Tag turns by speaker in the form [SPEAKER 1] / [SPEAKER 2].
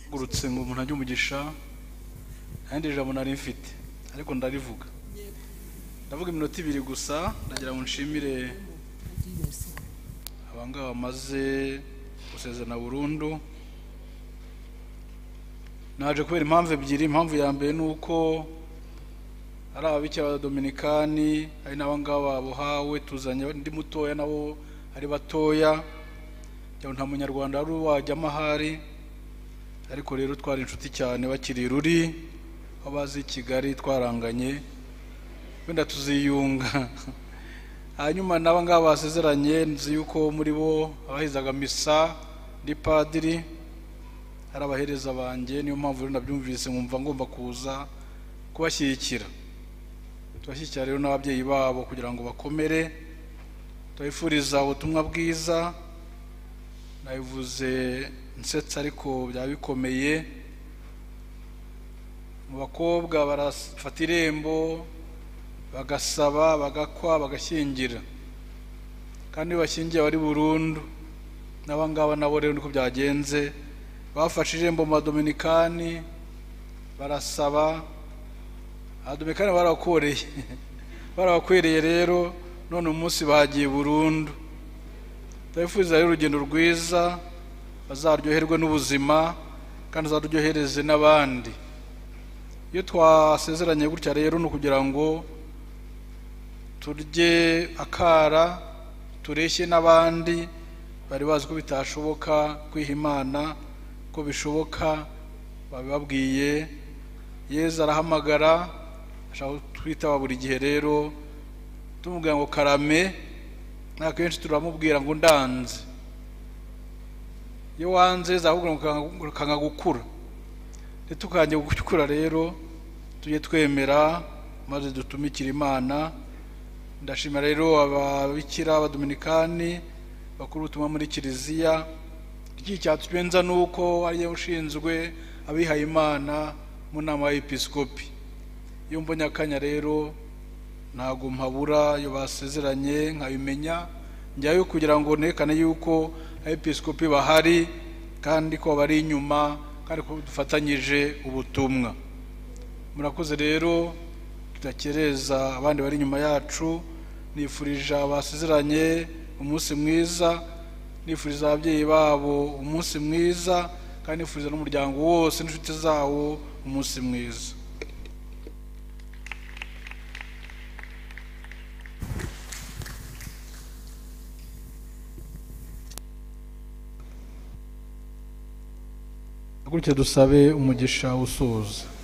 [SPEAKER 1] gurutse ngo umuntu ajye umugisha kandi ijambo nari mfite ariko ndarivuga ndavuga iminota 2 gusa ndagira ngo nshimire abangaba bamaze gusezerana burundu. Naje kubera impamvu ebyiri. Impamvu ya mbere nuko ari ababikira Dominikani ari n'abangaba babuhawe tuzanye ndi mutoya nabo ari batoya cyangwa nta munyarwanda ari wajya amahari, ariko rero twari inshuti cyane bakiri ruri abazi Kigali twaranganye wenda tuziyunga. Hanyuma n'abangaba basezeranye nzi yuko muri bo abahizaga misa ndi padiri hari abahereza banjye, niyo mpamvu rero nabyumvise nkumva ngomba kuza kubashyigikira. Tubashyigikira rero n'ababyeyi babo kugira ngo bakomere, tubifuriza ubutumwa bwiza. Nabivuze nsetsa ariko byaba bikomeye. Mu bakobwa barafata irembo bagasaba bagakwa bagashyingira, kandi bashyingiye bari burundu. N'abangaba nabo rero niko byagenze, bafashe irembo mu Dominikani barasaba. Abadominikani barakwereye rero none umunsi bagiye burundu. Tubifuriza rero urugendo rwiza, bazaryoherwe n'ubuzima kandi bazaryohereze n'abandi. Iyo twasezeranye gutya rero no kugira ngo turye akara tureshye n'abandi bari bazi ko bitashoboka kwiha Imana, ko bishoboka babibabwiye. Yesu arahamagara ashaka twitaba buri gihe, rero tumubwira ngo karame, nakenshi turamubwira ngo ndanze. Iyo wanze zakubwira ngo kanga gukura, ntitukanje gukura. Rero tujye twemera maze dutumikira Imana. Ndashimira rero ababikira Abadominikani bakuru ubutumwa muri kiliziya. Iki cyatugenza nuko ari ushinzwe abihaye Imana mu nama y'Episkopi. Iyo mbonye akanya rero ntago mpabura iyo basezeranye nkabimenya, njyayo kugira ngo nekane yuko Episkopi bahari kandi ko bari inyuma kandi ko dufatanyije ubutumwa. Murakoze rero, tudakereza abandi bari inyuma yacu. Nifurije abasezeranye umunsi mwiza, nifuriza ababyeyi babo umunsi mwiza, kandi nifuriza n'umuryango wose n'inshuti zawo umunsi mwiza. Gutyo dusabe umugisha usoza.